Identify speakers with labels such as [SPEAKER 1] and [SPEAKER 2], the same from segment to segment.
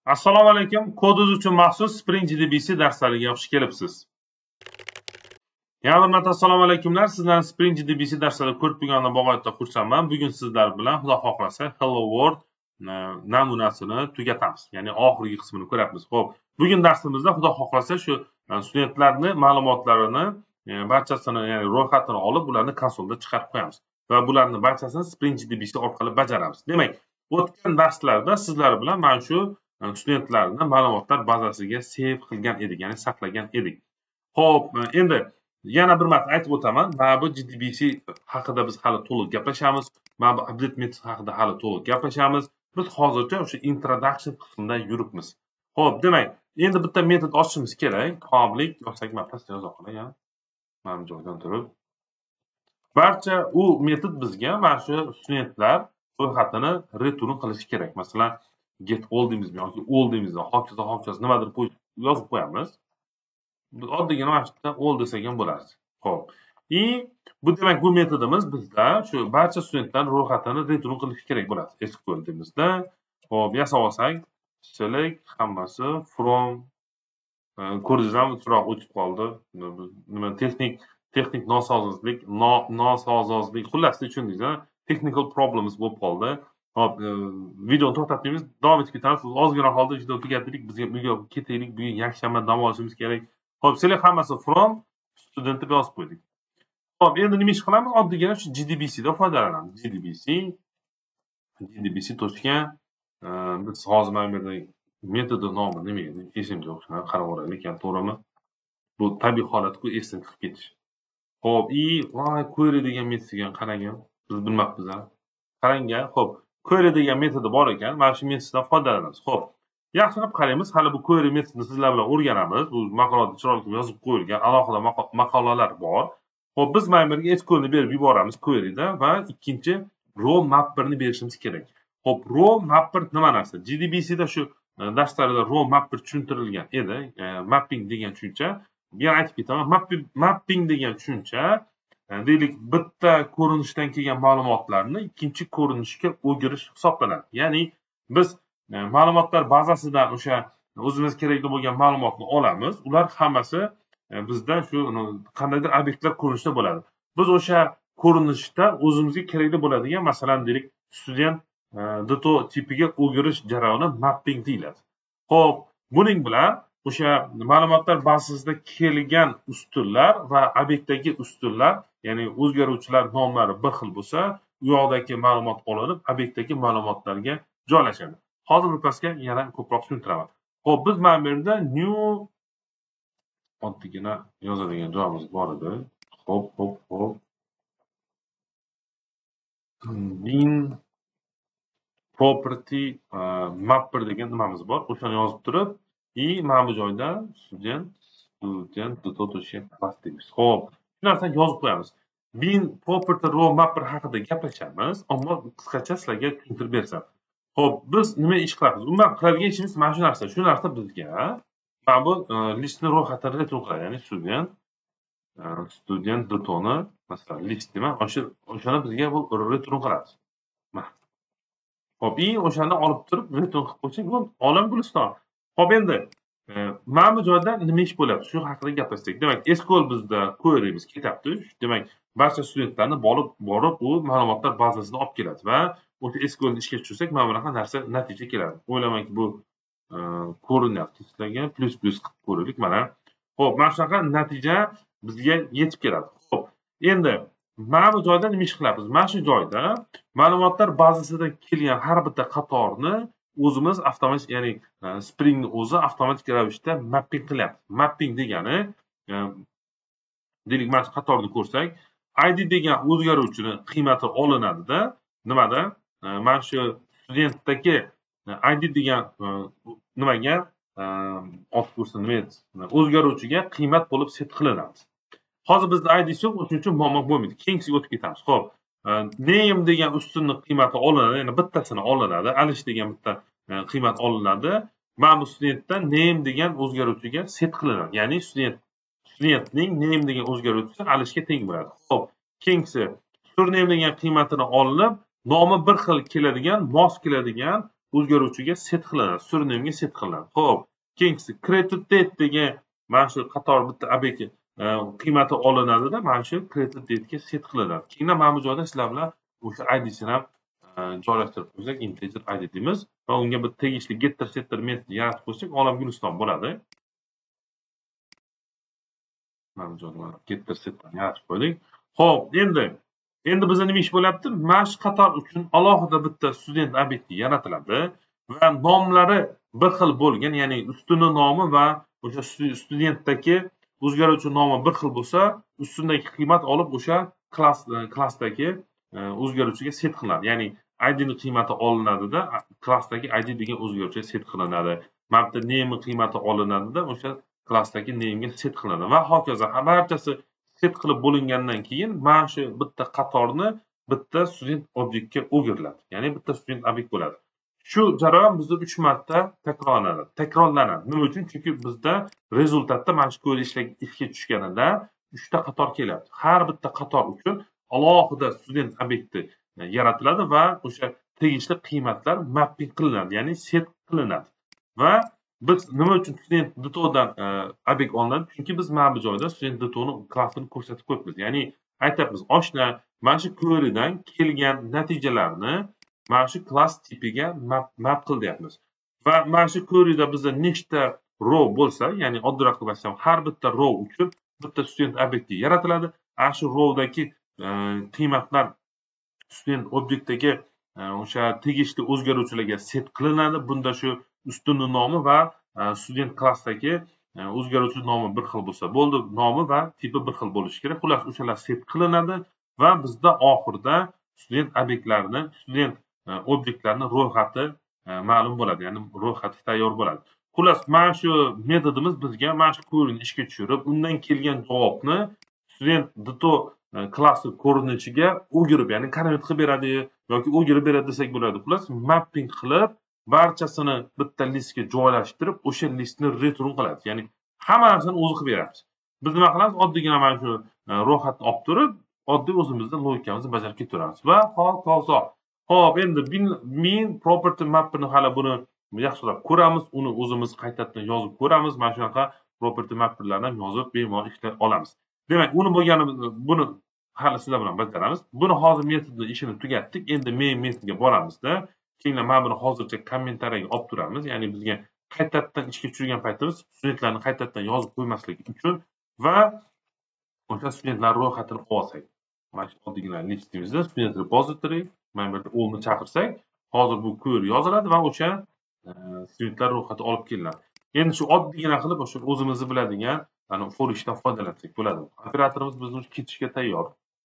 [SPEAKER 1] Assalomu alaykum. Kodingiz uchun maxsus Spring GDBC darslariga xush kelibsiz. Yana bir marta assalomu alaykumlar. Sizlarni Spring GDBC darslari ko'rib turgandan bog'ayotda xursandman. Bugun sizlar bilan Xudo xohlasa Hello World namunasini tugatamiz. Ya'ni oxirgi qismini ko'ramiz. Xo'p, bugun darsimizda Xudo xohlasa shu studentlarning ma'lumotlarini barchasini, ya'ni ro'yxatini olib, ularni konsolda chiqarib qo'yamiz va bularning barchasini Spring GDBC orqali bajaramiz. Demak, o'tgan darslarda sizlar bilan mana shu studentlarni ma'lumotlar bazasiga save qilgan edik, ya'ni saqlagan edik. Xo'p, endi yana bir marta aytib o'taman. Mana bu GDBC haqida biz hali to'liq gaplashamiz. Mana bu update method haqida hali to'liq gaplashamiz. Biz hozircha o'sha introduction qismida yuribmiz. Xo'p, demak, endi bitta metod ochishimiz kerak. Public yo'qsak mana pastda yoza qolay, yana. Mana bu joydan turib. Barcha u metod bizga mana shu studentlar ro'yxatini return qilishi kerak. Masalan, get all deymizmi yoki all deymizmi, hokazo nimadir yozib qo'yamiz. Oddiygina mana shu yerda all desak ham bo'ladi. Xo'p. Bu demak bu metodimiz bizda shu barcha studentlar ro'yxatini return qilishi kerak bo'ladi. SQL deymizda. Xo'p, yasab olsak, select hammasi from ko'rdingizmi, tuproq o'tib qoldi. Nima texnik nosozlik, xullas tushundingiz-a? Technical problems bo'lib qoldi. Hop, videoni to'xtatamiz, davom etib ketamiz. Ozgina qoldi, videoni tugatdik. Bizga uyga ketaylik. Bugun yakshanba dam olishimiz kerak. Hop, select hammasi from student deb yozib qo'ydik. Hop, endi nima ish qilamiz? Oddiygina shu GDBC dan foydalanamiz. GDBC to'shgan biz hozir mana bu yerda metodi nomi nima edi? Esimda yo'q. Shuni qarab o'raylik, to'g'rimi? Bu tabiiy holat-ku, esdan chiqib ketish. Hop, voy, query degan metodga qaragan. Biz bilmabmiz-a. Qarang-a. Hop, query degan metodi bor ekan. Mana shu metoddan foydalanamiz. Hop. Yaxshilab qaraymiz. Hali bu query metodini sizlar bilan o'rganamiz. Bu maqolada chiroyli yozib qo'yilgan alohida maqolalar bor. Hop, biz mana bu yerga SQL ni berib yuboramiz queryda va ikkinchi row mapper ni berishimiz kerak. Hop, row mapper nima narsa? GDBC da shu darslarda row mapper tushuntirilgan edi. Mapping degan tushuncha. Yana aytib ketaman. Mapping degan tushuncha deylik bitta ko'rinishdan kelgan ma'lumotlarni ikkinchi ko'rinishga o'girish hisoblanadi. Ya'ni biz ma'lumotlar bazasidan o'sha o'zimiz kerakli bo'lgan ma'lumotni olamiz. Ular hammasi bizda shu qandaydir obyektlar ko'rinishida bo'ladi. Biz o'sha ko'rinishda o'zimizga kerakli bo'ladigan, masalan, deylik, student dato tipiga o'girish jarayoni mapping deyiladi. Xo'p, buning bilan o'sha ma'lumotlar bazasida kelgan ustunlar va obyektdagi ustunlar, ya'ni o'zgaruvchilar nomlari bir xil bo'lsa, u yoqdagi ma'lumot olinib, obyektdagi ma'lumotlarga joylashadi. Hozir birpasga yana ko'proq tushuntiraman. Xo'p, biz mana bu yerda new oddiygina yozadigan joyimiz bor edi. Hop. Bin property mapper degan nimamiz bor. O'shani yozib turib, mana bu joyda student class deymiz. Xo'p, shu narsani yozib qo'yamiz. Bin property row mapper haqida gaplashamiz, ammo qisqacha sizlarga tushuntirib bersam. Xo'p, biz nima ish qilamiz? Umuman qiladigan ishimiz mana shu narsa. Shu narsa bizga mana bu listni ro'yxatini return qiladi, ya'ni student datoni, masalan, list nima? O'shani bizga bu return qiladi. Hop, o'shani olib turib return qilib qo'ysak, bu olam guliston. Hop, endi mana bu joyda nima ish bo'lyapti? Shu haqida gaplashsak. Demak, SQL bizda query'miz ketyapti. Demak, barcha studentlarni borib u ma'lumotlar bazasidan olib keladi va o'sha SQL ni ishga tushirsak, mana bunaqa narsa natija keladi. O'ylamanki, bu ko'rinyapti sizlarga. Plus qilib ko'raylik mana. Xo'p, mana shunaqa natija bizga yetib keladi. Xo'p, endi mana bu joyda nima ish qilamiz? Mana shu joyda ma'lumotlar bazasida kelgan har bitta qatorni o'zimiz avtomatik, ya'ni Spring ni o'zi avtomatik ravishda mapping qilyapti. Mapping degani, deylik, mana shu qatorni ko'rsak, ID degan o'zgaruvchini qiymati olinadi-da, nimada? Mana shu studentdagi ID degan nimaga olib ko'rsin, nima edi? O'zgaruvchiga qiymat bo'lib set qilinadi. Hozir bizda ID yo'q, o'shuning uchun muammo bo'lmaydi. Keyingiga o'tib ketamiz. Xo'p, name degan ustunni qiymati olinadi, ya'ni bittasini olinadi. Alish degan bitta qiymat olinadi. Mana bu studentdan name degan o'zgaruvchiga set qilinadi. Ya'ni studentning name degan o'zgaruvchisi alishga teng bo'ladi. Xo'p, keyingisi surname degan qiymatini olinib, nomi bir xil keladigan, mos keladigan o'zgaruvchiga set qilinadi, surnamga set qilinadi. Xo'p, keyingisi credit date degan mana shu qator bitta obyekt qiymati olinadi-da, mana shu credit date'ga set qilinadi. Keyin mana bu joyda sizlar bilan o'sha id'sini ham joylashtirib qo'ysak, integer id deymiz va unga bir tegishli getter setter metod yaratib qo'ysak, olam guliston bo'ladi. Mana bu joyda getter setter yaratib qo'ydik. Xo'p, endi bizda nima ish bo'lyapti? Mana shu qator uchun alohida bitta student obyekti yaratiladi va nomlari bir xil bo'lgan, ya'ni ustuni nomi va o'sha studentdagi o'zgaruvchi nomi bir xil bo'lsa, ustundagi qiymat olib o'sha klassdagi o'zgaruvchiga set qilinadi. Ya'ni id ni qiymati olinadi-da, klassdagi id degan o'zgaruvchiga set qilinadi. Mana bu name qiymati olinadi-da, o'sha klassdagi name'ga set qilinadi va hokazo. Barchasi set qilib bo'lingandan keyin mana shu bitta qatorni bitta student obyektga o'giriladi. Ya'ni bitta student obyekt bo'ladi. Shu jarayon bizda 3 marta takrorlanadi. Nima uchun? Chunki bizda rezultatda mana shu kod ishga tushganida 3 ta qator keladi. Har bitta qator uchun alohida student obyekti yaratiladi va o'sha tegishli qiymatlar mapping qilinadi, ya'ni set qilinadi. Va biz nima uchun student dato'dan obyekt olinadi? Chunki biz mana bu joyda student dato'ni klassini ko'rsatib qo'yibmiz. Ya'ni aytamiz, oshna mana shu querydan kelgan natijalarni mana shu klass tipiga map qil deyapmiz. Va mana shu queryda bizda nechta row bo'lsa, ya'ni oddiyroq qilib aytsam, har bitta row uchun bitta student obyekti yaratiladi. Ana shu rowdagi qiymatlar student obyektdagi o'sha tegishli o'zgaruvchilarga set qilinadi. Bunda shu ustuni nomi va student klassdagi o'zgaruvchi nomi bir xil bo'lsa bo'ldi, nomi va tipi bir xil bo'lishi kerak. Xullas, o'shalar set qilinadi va bizda oxirida student obyektlarini, student obyektlarni ro'yxati ma'lum bo'ladi, ya'ni ro'yxati tayyor bo'ladi. Xullas, mana shu metodimiz bizga mana shu queryni ishga tushirib, undan kelgan javobni student dato klassi ko'rinishiga o'girib, ya'ni konvert qilib beradi yoki o'girib beradi desak bo'ladi. Xullas, mapping qilib barchasini bitta listga joylashtirib, o'sha listni return qiladi. Ya'ni hamma narsani o'zi qilib beramiz. Biz nima qilamiz? Oddiygina mana shu ro'yxatni olib turib, oddiy o'zimizda logikamizni bajarib ketaveramiz va hokazo. Xo'p, endi min property map'ini hali buni yaxshilab ko'ramiz, uni o'zimiz qaytadan yozib ko'ramiz. Mana shunaqa property map'larni ham yozib bemalol ishlay olamiz. Demak, buni hali sizlar bilan bajaramiz. Buni hozir metodni ishini tugatdik. Endi main metodga boramizda. Keyin mana buni hozircha kommentariyaga olib turamiz. Ya'ni bizga qaytadan ishga tushirgan paytimiz studentlarni qaytadan yozib qo'ymaslik uchun va o'sha studentlar ro'yxatini olsak. Mana shu oddiygina listimizda student repository, mana bu yerda allni chaqirsak, hozir bu query yoziladi va o'sha studentlar ro'yxati olib kelinadi. Endi shu oddiygina qilib o'sha o'zimizni biladigan for ishdan foydalansak bo'ladi. Operatorimiz bizni ketishga tayyor.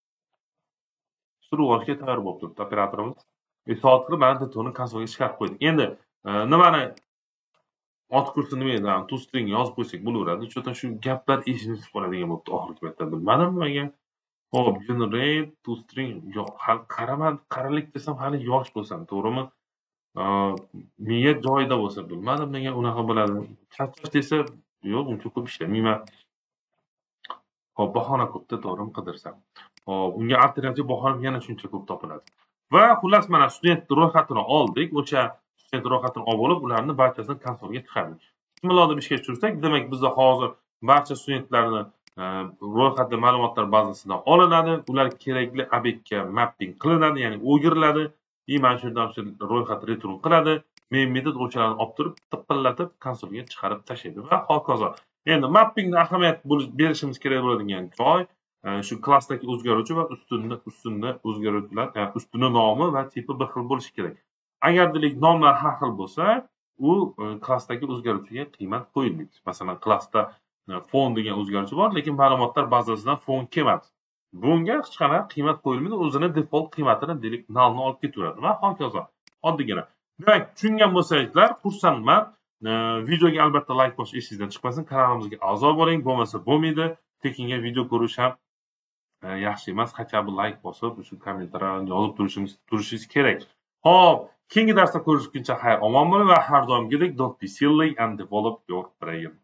[SPEAKER 1] Suruvga tayyor bo'lib turibdi operatorimiz. Soat qilib mana datoni konsolga chiqarib qo'ydik. Endi nimani otkursi nima edi? ToString yozib qo'ysak bo'laveradi. Chunki shu gaplar esingizga tushib qoladigan bo'libdi oxirgi paytda. Bilmadim nimaga. Hop, generate ToString yo'q, hali qaralik desam hali yosh bo'lsam, to'g'rimi? Miya joyida bo'lsa, bilmadim nega unaqa bo'ladi. Charchash desa, yo'q, uncha ko'p ishlamayman. Hop, bahona ko'pda to'g'rimi qidirsam. Hop, unga alternativ bahona yana shuncha ko'p topiladi. Va xullas mana student ro'yxatini oldik. O'sha student ro'yxatini olib, ularni barchasini konsolga chiqardik. Bismillah deb ishga tushirsak, demak bizda hozir barcha studentlarni ro'yxatda ma'lumotlar bazasidan olinadi. Ular kerakli obyektga mapping qilinadi, ya'ni o'giriladi. Mana shu yerdan ro'yxat return qiladi. Main metod o'shalarni olib turib, tiqillatib konsolga chiqarib tashlaydi va hokazo. Endi mappingni ahamiyat berishimiz kerak bo'ladigan joy shu klassdagi o'zgaruvchi va ustunda o'zgaruvchilar, ya'ni ustuni nomi va tipi bir xil bo'lishi kerak. Agardilik nomlar har xil bo'lsa, u klassdagi o'zgaruvchiga qiymat qo'yilmaydi. Masalan, klassda fon degan o'zgaruvchi bor, lekin ma'lumotlar bazasidan fon kelmadi. Bunga hech qanaqa qiymat qo'yilmaydi, o'zini default qiymatini delik nullni olib ketaveradi va hokazo. Oddiygina. Demak, tushungan bo'lsangizlar, xursandman. Videoga albatta like bosish esingizdan chiqmasin, kanalimizga a'zo bo'ling, bo'lmasa bo'lmaydi. Tekinga video ko'rish ham yaxshi emas, qancha bir like bosib, shu kommentariyani yozib turishingiz kerak. Xo'p, keyingi darsda ko'rishguncha xayr omon bo'ling va har doimgidek don't be silly and develop your brain.